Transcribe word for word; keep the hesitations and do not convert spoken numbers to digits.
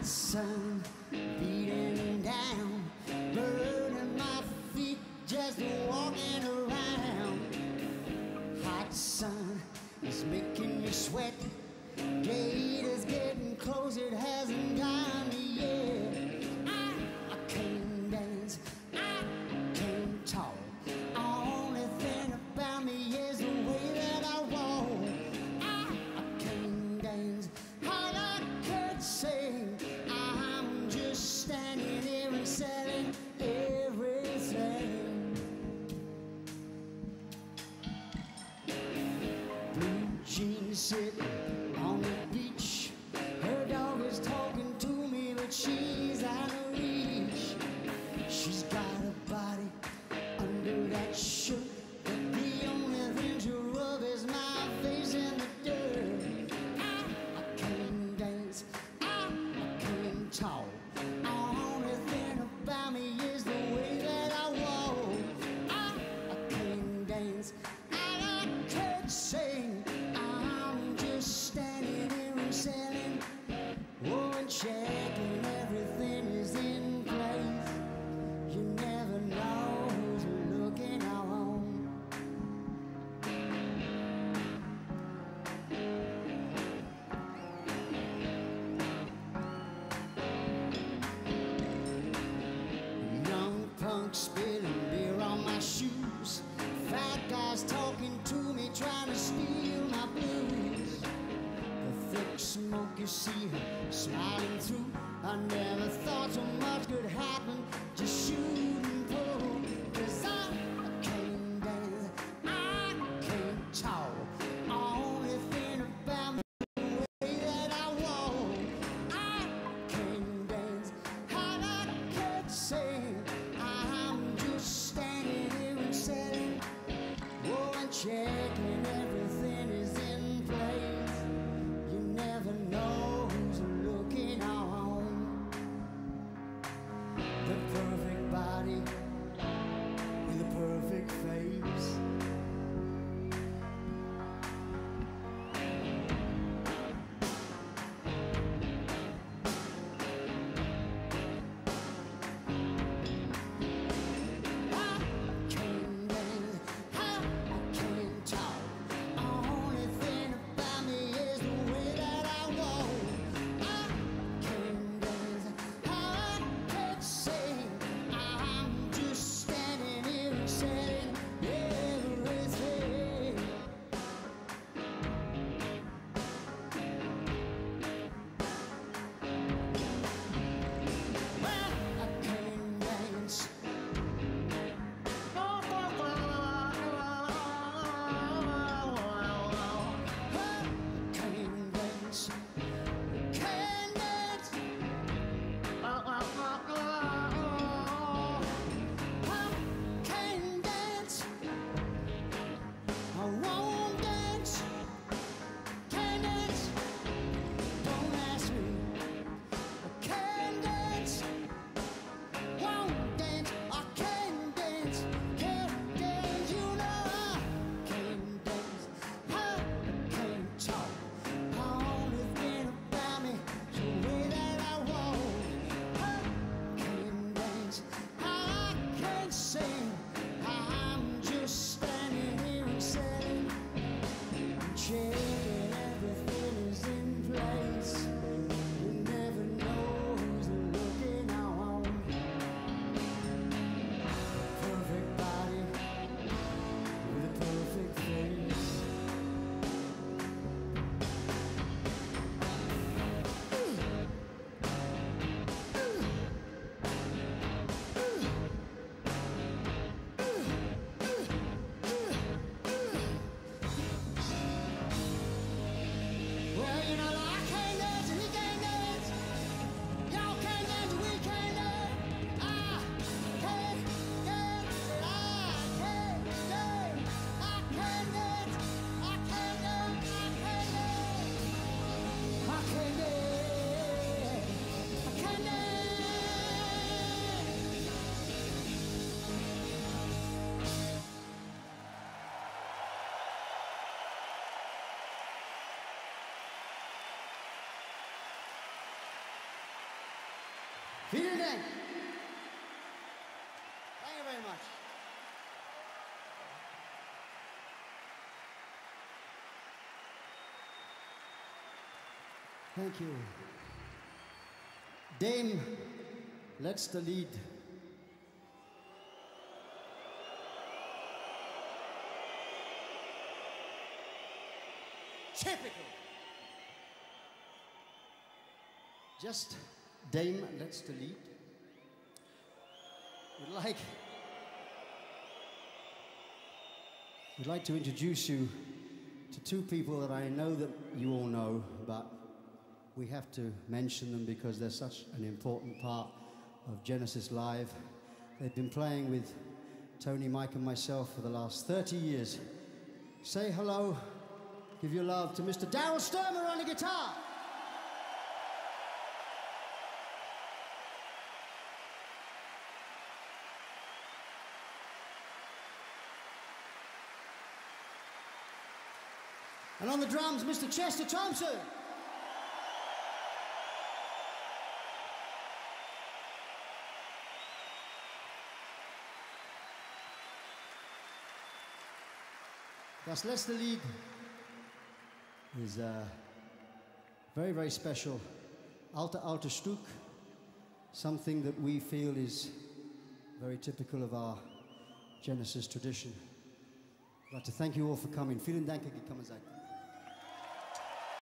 sun beating down, burning my feet just walking around. Hot sun is making me sweat. Gate is getting close, it hasn't gone yet. I, I can't dance, I can't talk. Only thing about me is the way that I walk. I, I can't dance, all I could sing. I'm just standing here and selling everything. Blue jeans sitting on the beach. Her dog is talking to me, but she's out of reach. She's got a body under that shirt, but the only thing to rub is my face in the dirt. I, I can't dance, I, I can't talk. Only thing about me is the way that I walk. I, I can't dance, I, I can't sing. I'm just standing here and selling, oh, and checking everything is in place. You never know who's looking on. Young punks spilling beer on my shoes. Fat guys talking to me, trying to steal my blues. The thick smoke, you see her smiling through. I never thought so much could happen, just shoot and pull. Cause I, I can't dance, I can't talk. Only thing about me is the way that I walk. I can't dance, how I could sing. I'm just standing here and selling, oh, and checking everything is in place. You never know who's looking on. The perfect body Vielen Dank. Thank you very much. Thank you. Dame, let's the lead. Typical. Just Dame, let's the lead. We'd like, we'd like to introduce you to two people that I know that you all know, but we have to mention them because they're such an important part of Genesis Live. They've been playing with Tony, Mike, and myself for the last thirty years. Say hello, give your love to Mister Daryl Stuermer on the guitar. And on the drums, Mister Chester Thompson. Das letzte Lied is a very, very special Alte Alte Stück, something that we feel is very typical of our Genesis tradition. I'd like to thank you all for coming. Vielen Dank, dass ihr gekommen seid.